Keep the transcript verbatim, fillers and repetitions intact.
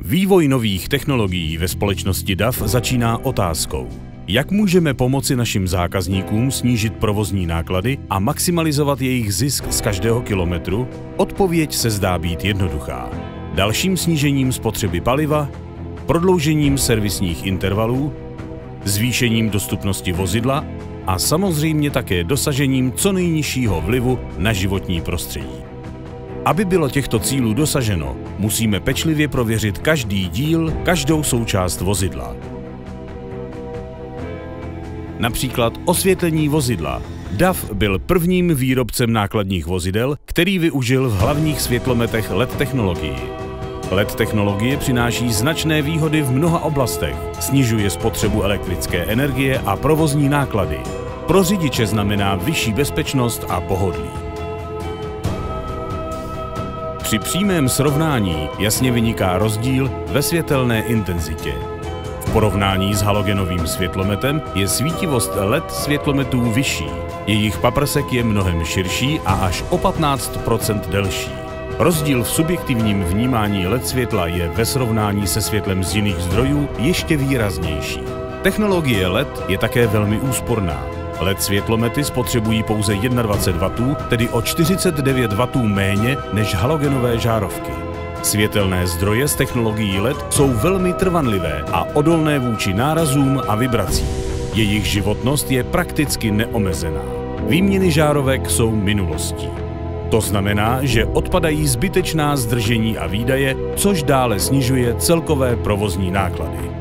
Vývoj nových technologií ve společnosti D A F začíná otázkou, jak můžeme pomoci našim zákazníkům snížit provozní náklady a maximalizovat jejich zisk z každého kilometru? Odpověď se zdá být jednoduchá. Dalším snížením spotřeby paliva, prodloužením servisních intervalů, zvýšením dostupnosti vozidla a samozřejmě také dosažením co nejnižšího vlivu na životní prostředí. Aby bylo těchto cílů dosaženo, musíme pečlivě prověřit každý díl, každou součást vozidla. Například osvětlení vozidla. D A F byl prvním výrobcem nákladních vozidel, který využil v hlavních světlometech L E D technologii. L E D technologie přináší značné výhody v mnoha oblastech, snižuje spotřebu elektrické energie a provozní náklady. Pro řidiče znamená vyšší bezpečnost a pohodlí. Při přímém srovnání jasně vyniká rozdíl ve světelné intenzitě. V porovnání s halogenovým světlometem je svítivost L E D světlometů vyšší. Jejich paprsek je mnohem širší a až o patnáct procent delší. Rozdíl v subjektivním vnímání L E D světla je ve srovnání se světlem z jiných zdrojů ještě výraznější. Technologie L E D je také velmi úsporná. L E D světlomety spotřebují pouze dvacet jedna wattů, tedy o čtyřicet devět wattů méně než halogenové žárovky. Světelné zdroje z technologií L E D jsou velmi trvanlivé a odolné vůči nárazům a vibracím. Jejich životnost je prakticky neomezená. Výměny žárovek jsou minulostí. To znamená, že odpadají zbytečná zdržení a výdaje, což dále snižuje celkové provozní náklady.